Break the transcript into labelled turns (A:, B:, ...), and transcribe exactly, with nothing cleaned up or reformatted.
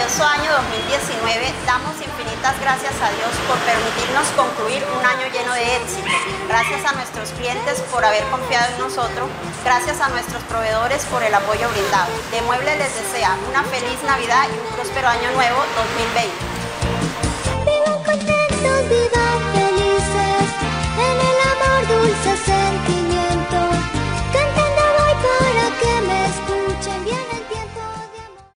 A: maravilloso año dos mil diecinueve, damos infinitas gracias a Dios por permitirnos concluir un año lleno de éxito. Gracias a nuestros clientes por haber confiado en nosotros. Gracias a nuestros proveedores por el apoyo brindado. De Muebles les desea una feliz Navidad y un próspero año nuevo dos mil veinte.
B: Vivan contentos, vivan